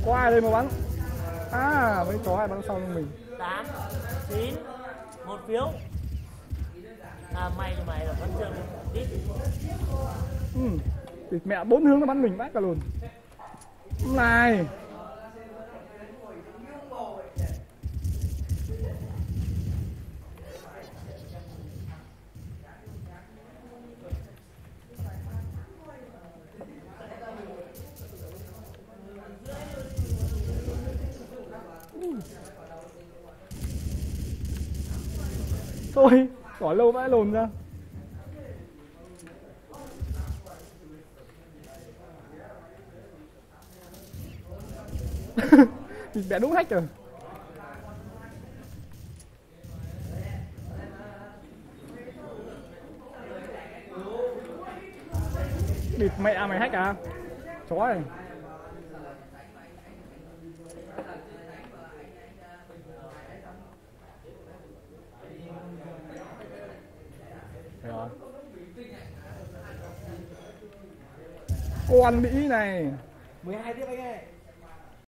Có ai đây mà bắn? À, mấy chó ai bắn sau lưng mình. 8 9 một phiếu. À mày là vẫn chưa biết. Thì mẹ 4 hướng nó bắn mình vãi cả lùn. Này. Thôi, bỏ lâu vãi lồn ra. Thì mẹ đúng hack rồi. Địt mẹ mày hack à? Chó này. Rồi. Con Mỹ này. 12 tiếp anh ơi.